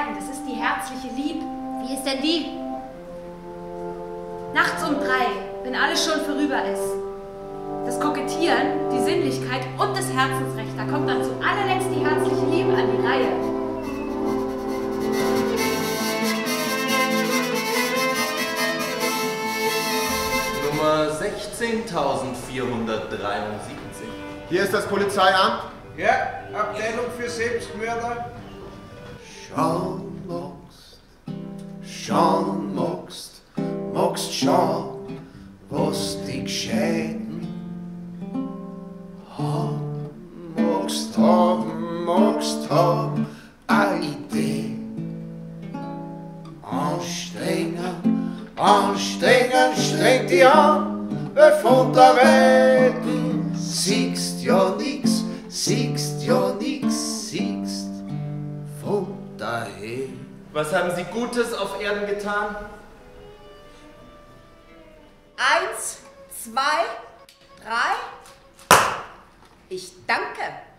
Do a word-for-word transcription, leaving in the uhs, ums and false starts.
sagen, das ist die herzliche Lieb. Wie ist denn die? Nachts um drei, wenn alles schon vorüber ist. Das Kokettieren, die Sinnlichkeit und das Herzensrecht, da kommt dann zu allerletzt die herzliche Liebe an die Reihe. Nummer sechzehntausendvierhundertdreiundsiebzig. Hier ist das Polizeiamt. Ja, Abteilung für Selbstmörder. Schauen magst, schauen magst, magst schauen, was die Gescheiten haben. Magst haben, magst haben, eine Idee. Anstrengen, anstrengen, streng dich an, weil von der Weiten siehst ja nix, siehst ja nix, siehst von daher. Was haben Sie Gutes auf Erden getan? Eins, zwei, drei. Ich danke.